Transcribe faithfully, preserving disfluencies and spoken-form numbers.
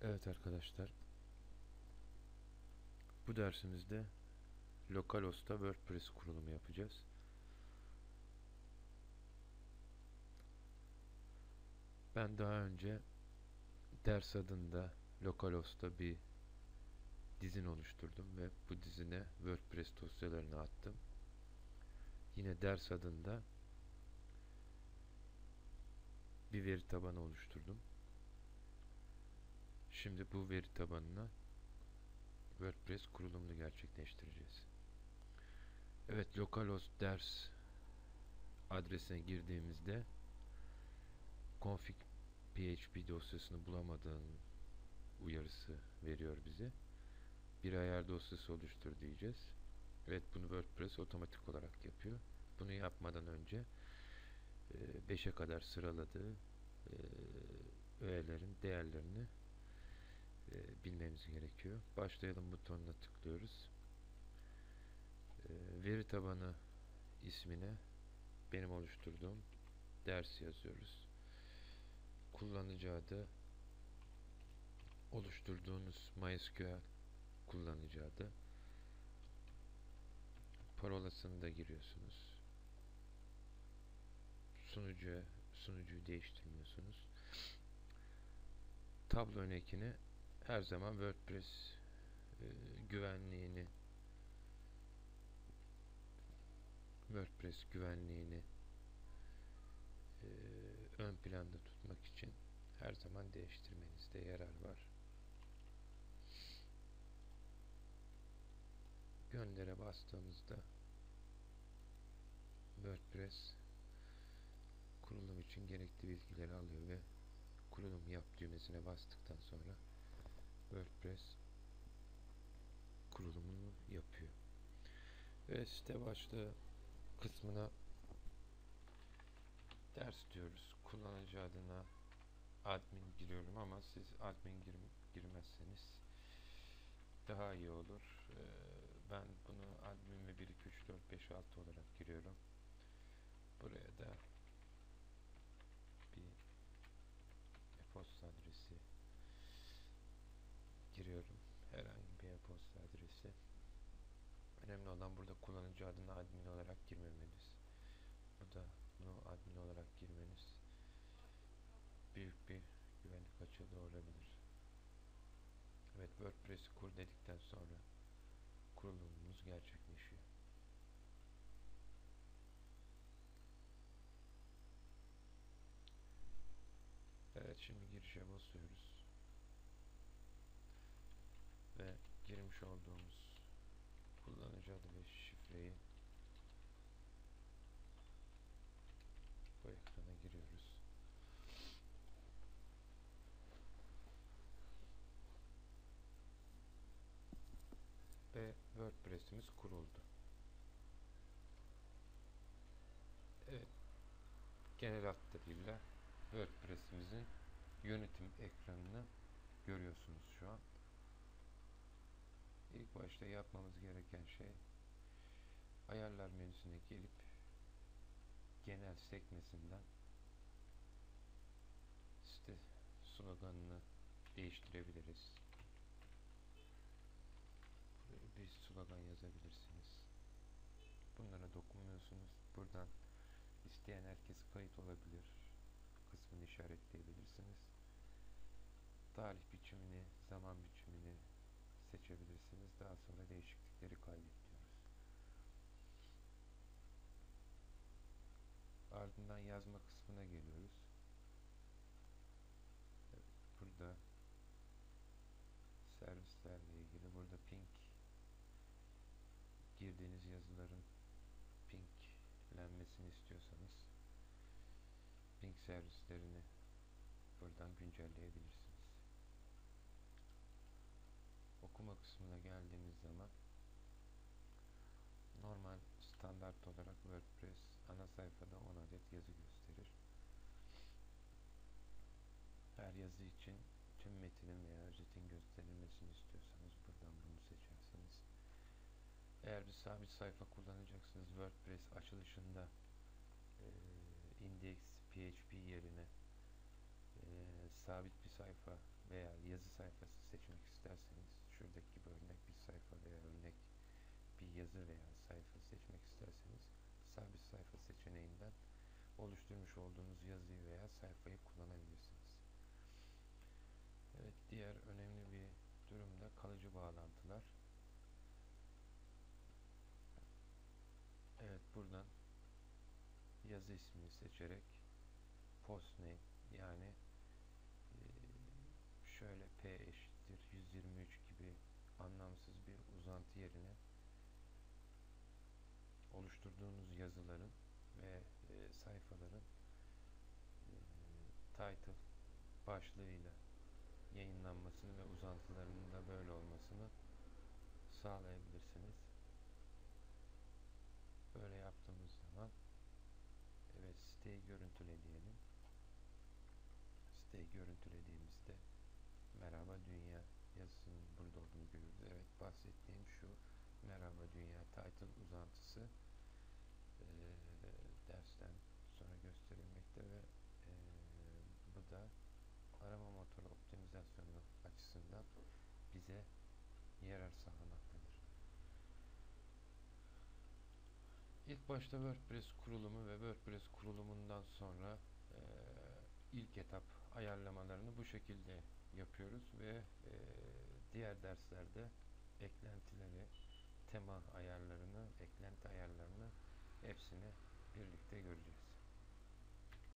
Evet arkadaşlar, bu dersimizde Localhost'ta WordPress kurulumu yapacağız. Ben daha önce ders adında Localhost'ta bir dizin oluşturdum ve bu dizine WordPress dosyalarını attım. Yine ders adında bir veri tabanı oluşturdum. Şimdi bu veri tabanına WordPress kurulumunu gerçekleştireceğiz. Evet, Localhost ders adresine girdiğimizde config php dosyasını bulamadığın uyarısı veriyor bize. Bir ayar dosyası oluştur diyeceğiz. Evet, bunu WordPress otomatik olarak yapıyor. Bunu yapmadan önce beşe kadar sıraladığı e, öğelerin değerlerini e, bilmemiz gerekiyor. Başlayalım butonuna tıklıyoruz. E, veri tabanı ismine benim oluşturduğum ders yazıyoruz. Kullanıcı adı oluşturduğunuz MySQL kullanıcı adı. Parolasını da giriyorsunuz. Sunucuya sunucuyu değiştirmiyorsunuz. Tablo örneğini her zaman WordPress e, güvenliğini WordPress güvenliğini e, ön planda tutmak için her zaman değiştirmenizde yarar var. Göndere bastığımızda WordPress kurulum için gerekli bilgileri alıyor ve kurulum yap düğmesine bastıktan sonra WordPress kurulumunu yapıyor. Ve site başlığı kısmına ders diyoruz. Kullanıcı adına admin giriyorum ama siz admin gir girmezseniz daha iyi olur. Ee, ben bunu admin ve bir iki üç dört beş altı olarak giriyorum. Buraya da bir e-posta adresi giriyorum. Herhangi bir e-posta adresi. Önemli olan burada kullanıcı adına admin olarak girmemeniz. Burada bunu admin olarak girmeniz büyük bir güvenlik açığı olabilir. Evet, WordPress'i kur dedikten sonra kurulumumuz gerçekleşiyor. Evet, şimdi girişe basıyoruz ve girmiş olduğumuz kullanıcı adı ve şifreyi bu ekrana giriyoruz. Ve WordPress'imiz kuruldu. Evet, genel hatlarıyla WordPress'imizin yönetim ekranını görüyorsunuz şu an. İlk başta yapmamız gereken şey ayarlar menüsüne gelip genel sekmesinden site sloganını değiştirebiliriz. Buraya bir slogan yazabilirsiniz. Bunlara dokunmuyorsunuz. Buradan isteyen herkes kayıt olabilir kısmını işaretleyebilirsiniz. Tarih biçimini, zaman biçimini seçebilirsiniz. Daha sonra değişiklikleri kaydet diyoruz. Ardından yazma kısmına geliyoruz. Evet, burada servislerle ilgili burada ping girdiğiniz yazıların pinglenmesini istiyorsanız ping servislerini buradan güncelleyebilirsiniz. Okuma kısmına geldiğimiz zaman normal standart olarak WordPress ana sayfada on adet yazı gösterir. Her yazı için tüm metinin veya özetin gösterilmesini istiyorsanız buradan bunu seçersiniz. Eğer bir sabit sayfa kullanacaksınız, WordPress açılışında e, index P H P yerine e, sabit bir sayfa veya yazı sayfası seçmek isterseniz, şuradaki gibi örnek bir sayfa veya örnek bir yazı veya sayfa seçmek isterseniz sabit sayfa seçeneğinden oluşturmuş olduğunuz yazıyı veya sayfayı kullanabilirsiniz. Evet, diğer önemli bir durum da kalıcı bağlantılar. Evet, buradan yazı ismini seçerek post name, yani şöyle p eşittir yüz yirmi üç gibi anlamsız bir uzantı yerine oluşturduğunuz yazıların ve e, sayfaların e, title başlığıyla yayınlanmasını ve uzantılarının da böyle olmasını sağlayabilirsiniz. Böyle yaptığımız zaman evet, siteyi görüntüle diyelim. Siteyi görüntülediğimizde merhaba dünya yazısının burada olduğunu görüyoruz. Evet, bahsettiğim şu merhaba dünya title uzantısı e, dersten sonra gösterilmekte ve e, bu da arama motoru optimizasyonu açısından bize yarar sağlamaktadır. İlk başta WordPress kurulumu ve WordPress kurulumundan sonra e, ilk etap ayarlamalarını bu şekilde yapıyoruz ve e, diğer derslerde eklentileri, tema ayarlarını, eklenti ayarlarını hepsini birlikte göreceğiz.